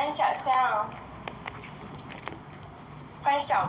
欢迎小象，欢迎小。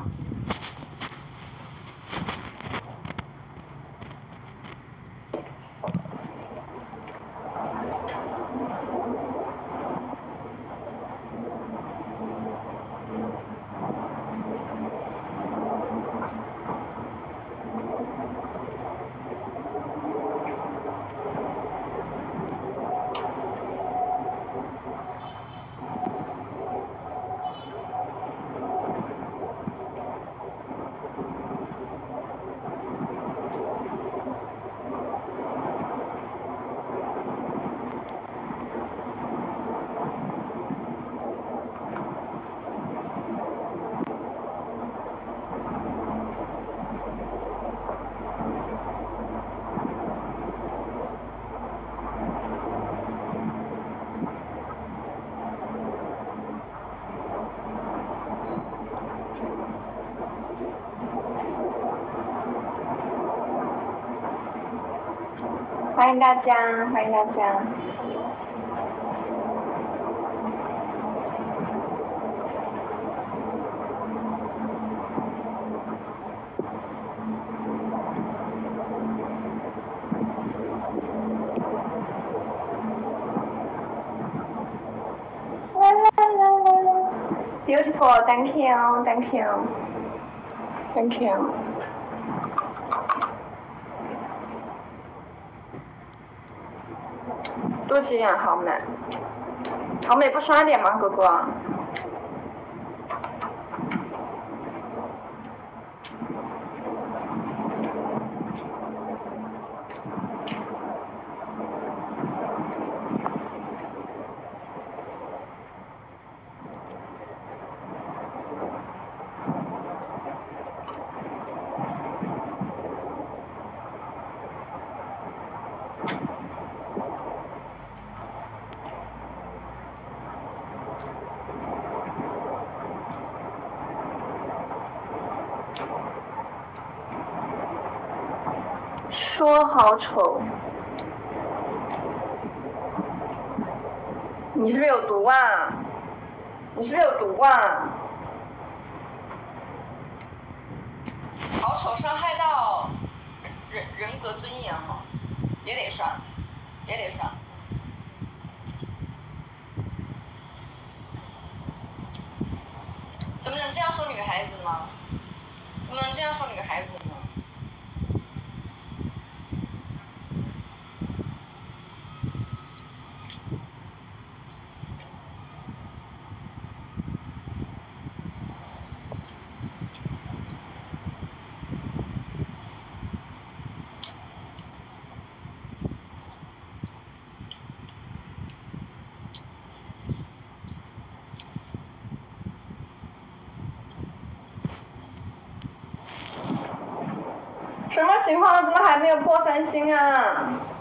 欢迎大家，欢迎大家。Beautiful, thank you, thank you, thank you. 肚脐眼好美，好美不刷点吗，哥哥？说好丑，你是不是有毒啊？你是不是有毒啊？好丑，伤害到人格尊严了，也得刷，也得刷。怎么能这样说女孩子呢？怎么能这样说女孩子呢？什么情况？怎么还没有破3星啊？